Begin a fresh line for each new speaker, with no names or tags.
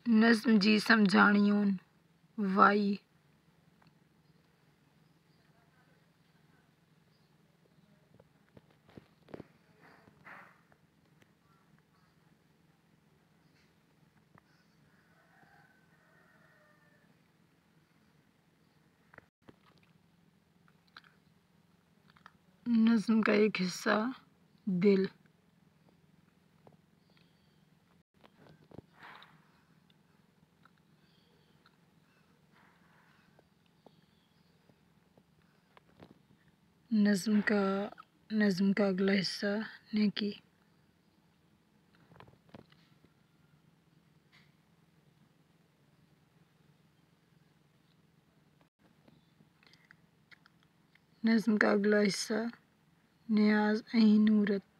नज़्म जी समझाणियोन वाई। नज़्म का एक हिस्सा दिल। नज़्म का अगला हिस्सा नेकी। नज़्म का अगला हिस्सा नियाज़ ऐं नूरत।